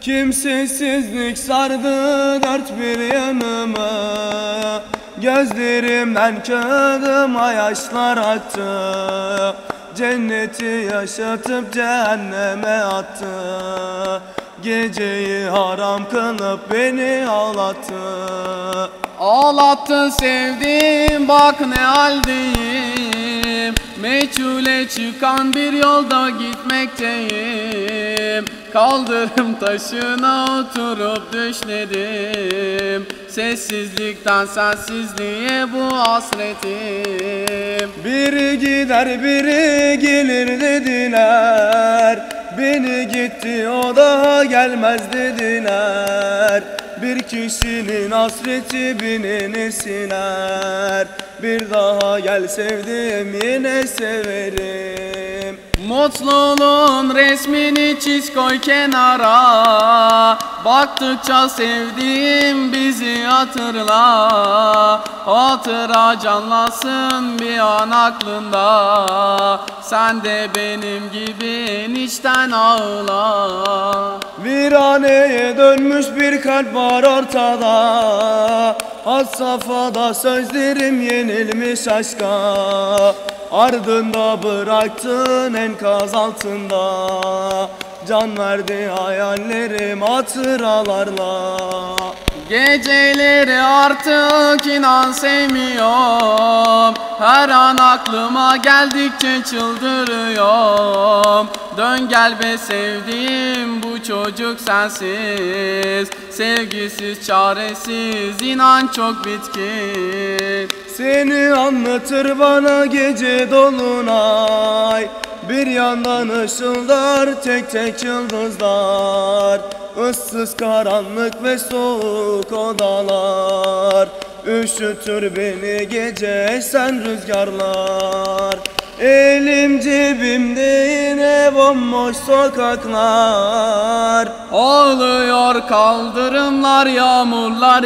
Kimsesizlik sardı dört bir yanımı, gözlerimden kağıdıma yaşlar aktı. Cenneti yaşatıp cehenneme attı. Geceyi haram kılıp beni ağlattı. Ağlattın sevdiğim, bak ne haldeyim. Meçhule çıkan bir yolda gitmekteyim. Kaldırım taşına oturup düşledim. Sessizlikten sensizliğe bu hasretim. Biri gider biri gelir dediler. Beni gitti o daha gelmez dediler. Bir kişinin hasreti binini siler. Bir daha gel sevdim yine severim. Mutluluğun resmini çiz koy kenara. Baktıkça sevdiğim bizi hatırla. Hatıra canlasın bir an aklında. Sen de benim gibi içten ağla. Viraneye dönmüş bir kalp var ortada. Had safhada sözlerim yenilmiş aşka. Ardında bıraktın enkaz altında. Can verdi hayallerim hatıralarla. Geceleri artık inan sevmiyorum. Her an aklıma geldikçe çıldırıyorum. Dön gel be sevdiğim, bu çocuk sensiz. Sevgisiz çaresiz, inan çok bitkin. Seni anlatır bana gece dolunay. Bir yandan ışıldar tek tek yıldızlar. Issız karanlık ve soğuk odalar. Üşütür beni gece esen rüzgarlar. Elim cebimde yine bomboş sokaklar. Ağlıyor kaldırımlar, yağmurlar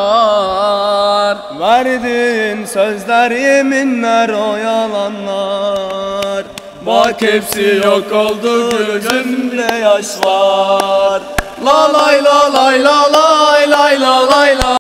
yağar. Verdiğin sözler yeminler o yalanlar. Bak hepsi yok oldu gözümde yaş var. La lay la lay la lay lay la lay la.